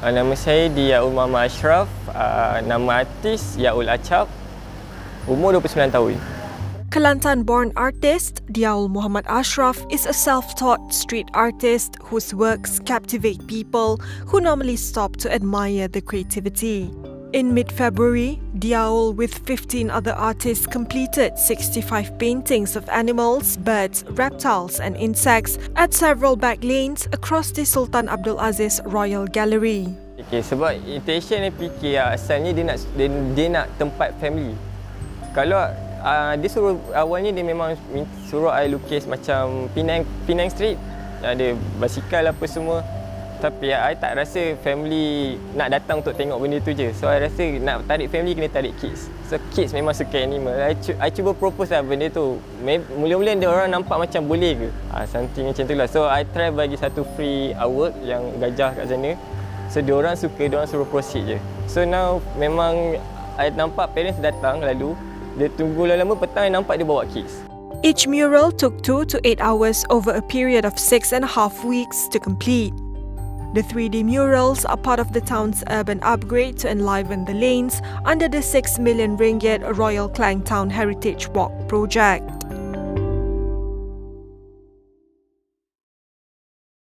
Nama saya Diaul Muhammad Ashraf, nama artis Yaul Acap, umur 29 tahun. Kelantan-born artist Diaul Muhammad Ashraf is a self-taught street artist whose works captivate people who normally stop to admire the creativity. In mid-February, Diaul with 15 other artists completed 65 paintings of animals, birds, reptiles and insects at several back lanes across the Sultan Abdul Aziz Royal Gallery. Okay, sebab intention dia fikir asalnya dia nak tempat family. Kalau dia suruh awalnya dia memang suruh I lukis macam Penang Street, ada basikal apa semua. Tapi I tak rasa family nak datang untuk tengok benda tu je. So I rasa nak tarik family kena tarik kids. So kids memang suka animal. I cuba propose lah benda tu. Mula-mula dia orang nampak macam boleh ke? Something macam tu lah. So I try bagi satu free artwork yang gajah kat sana. So diorang suka, diorang suruh proceed je. So now memang I nampak parents datang lalu. Dia tunggu lama-lama petang I nampak dia bawa kids. Each mural took 2 to 8 hours over a period of 6.5 weeks to complete. The 3D murals are part of the town's urban upgrade to enliven the lanes under the 6 million ringgit Royal Klang Town Heritage Walk project.